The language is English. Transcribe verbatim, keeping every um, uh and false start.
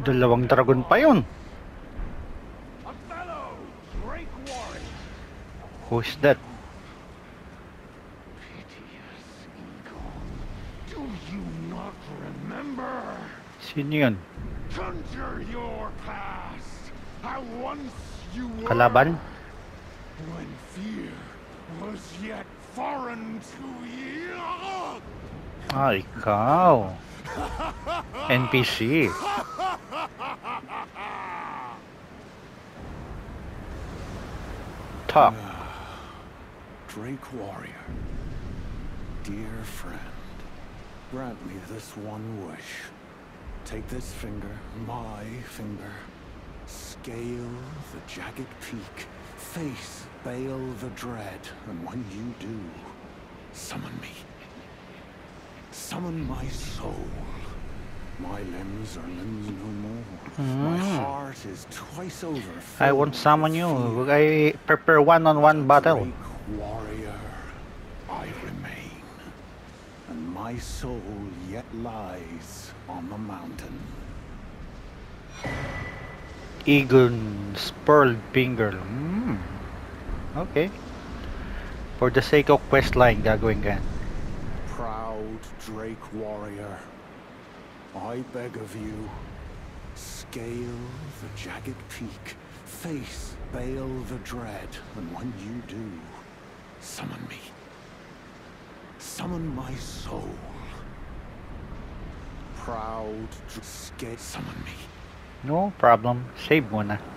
Dalawang dragon pa yun. A fellow Drake warrior. Who's that? Piteous eagle. Do you not remember? Sino yun? Conjure your past. How once you were. Kalaban? When fear was yet foreign to you. Ah, ikaw. N P C. Talk. Drake warrior, dear friend, grant me this one wish. Take this finger, my finger, scale the jagged peak, face Baal the Dread, and when you do, summon me. Summon my soul. My limbs are limbs no more. Mm. My heart is twice over. I won't summon you. I prepare one-on-one battle. Drake warrior, I remain, and my soul yet lies on the mountain. Egon's pearl finger. Mm. Okay. For the sake of questline, gagawin ka yan. Proud Drake warrior, I beg of you, scale the jagged peak, face Baal the Dread, and when you do, summon me. Summon my soul. Proud scale, summon me. No problem. Save muna.